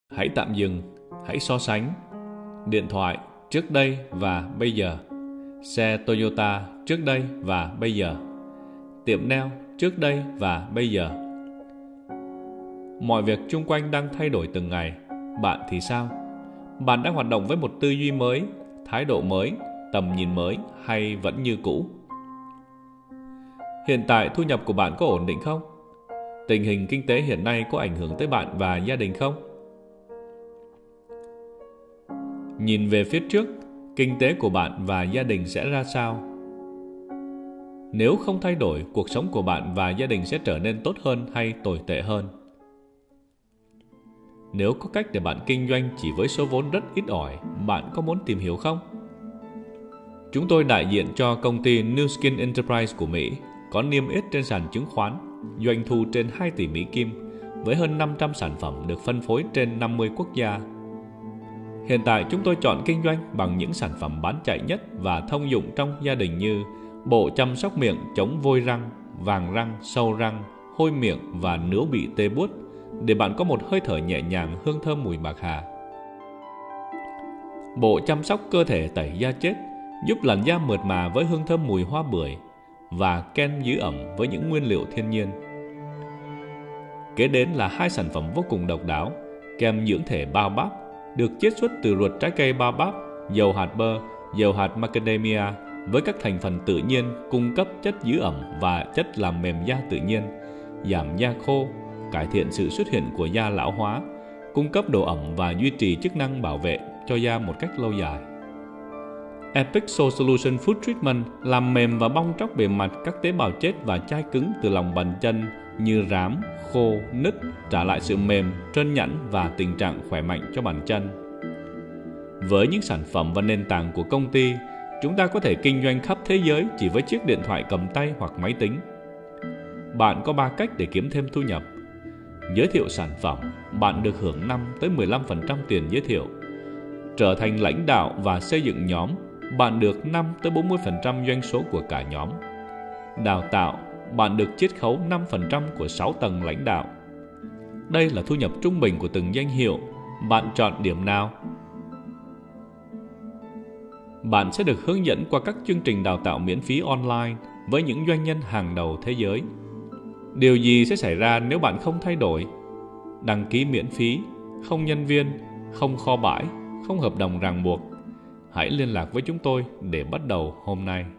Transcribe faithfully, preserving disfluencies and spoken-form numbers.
Hãy tạm dừng, hãy so sánh. Điện thoại trước đây và bây giờ. Xe Toyota trước đây và bây giờ. Tiệm nail trước đây và bây giờ. Mọi việc chung quanh đang thay đổi từng ngày. Bạn thì sao? Bạn đang hoạt động với một tư duy mới, thái độ mới, tầm nhìn mới hay vẫn như cũ? Hiện tại thu nhập của bạn có ổn định không? Tình hình kinh tế hiện nay có ảnh hưởng tới bạn và gia đình không? Nhìn về phía trước, kinh tế của bạn và gia đình sẽ ra sao? Nếu không thay đổi, cuộc sống của bạn và gia đình sẽ trở nên tốt hơn hay tồi tệ hơn? Nếu có cách để bạn kinh doanh chỉ với số vốn rất ít ỏi, bạn có muốn tìm hiểu không? Chúng tôi đại diện cho công ty Nu Skin Enterprise của Mỹ, có niêm yết trên sàn chứng khoán, doanh thu trên hai tỷ Mỹ Kim, với hơn năm trăm sản phẩm được phân phối trên năm mươi quốc gia. Hiện tại chúng tôi chọn kinh doanh bằng những sản phẩm bán chạy nhất và thông dụng trong gia đình như bộ chăm sóc miệng chống vôi răng, vàng răng, sâu răng, hôi miệng và nướu bị tê buốt, để bạn có một hơi thở nhẹ nhàng hương thơm mùi bạc hà. Bộ chăm sóc cơ thể tẩy da chết, giúp làn da mượt mà với hương thơm mùi hoa bưởi, và kem giữ ẩm với những nguyên liệu thiên nhiên. Kế đến là hai sản phẩm vô cùng độc đáo: kem dưỡng thể Baobab, được chiết xuất từ ruột trái cây Baobab, dầu hạt bơ, dầu hạt macadamia với các thành phần tự nhiên cung cấp chất giữ ẩm và chất làm mềm da tự nhiên, giảm da khô, cải thiện sự xuất hiện của da lão hóa, cung cấp độ ẩm và duy trì chức năng bảo vệ cho da một cách lâu dài. Epic Soul Solution Food Treatment làm mềm và bong tróc bề mặt các tế bào chết và chai cứng từ lòng bàn chân như rám, khô, nứt, trả lại sự mềm, trơn nhẵn và tình trạng khỏe mạnh cho bàn chân. Với những sản phẩm và nền tảng của công ty, chúng ta có thể kinh doanh khắp thế giới chỉ với chiếc điện thoại cầm tay hoặc máy tính. Bạn có ba cách để kiếm thêm thu nhập. Giới thiệu sản phẩm, bạn được hưởng năm tới mười lăm phần trăm tiền giới thiệu. Trở thành lãnh đạo và xây dựng nhóm, bạn được năm tới bốn mươi phần trăm doanh số của cả nhóm. Đào tạo, bạn được chiết khấu năm phần trăm của sáu tầng lãnh đạo. Đây là thu nhập trung bình của từng danh hiệu. Bạn chọn điểm nào? Bạn sẽ được hướng dẫn qua các chương trình đào tạo miễn phí online với những doanh nhân hàng đầu thế giới. Điều gì sẽ xảy ra nếu bạn không thay đổi? Đăng ký miễn phí, không nhân viên, không kho bãi, không hợp đồng ràng buộc. Hãy liên lạc với chúng tôi để bắt đầu hôm nay.